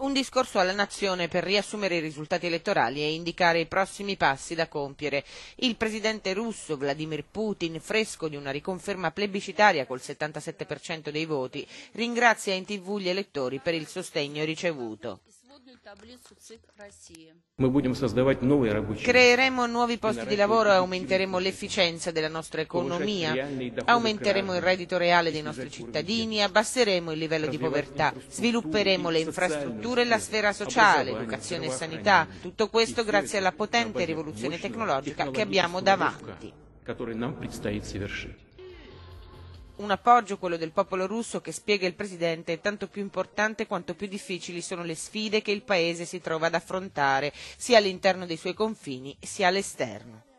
Un discorso alla nazione per riassumere i risultati elettorali e indicare i prossimi passi da compiere. Il presidente russo Vladimir Putin, fresco di una riconferma plebiscitaria col 77% dei voti, ringrazia in TV gli elettori per il sostegno ricevuto. Creeremo nuovi posti di lavoro e aumenteremo l'efficienza della nostra economia, aumenteremo il reddito reale dei nostri cittadini, abbasseremo il livello di povertà, svilupperemo le infrastrutture e la sfera sociale, educazione e sanità, tutto questo grazie alla potente rivoluzione tecnologica che abbiamo davanti. Un appoggio, quello del popolo russo, che spiega il Presidente, è tanto più importante quanto più difficili sono le sfide che il Paese si trova ad affrontare, sia all'interno dei suoi confini sia all'esterno.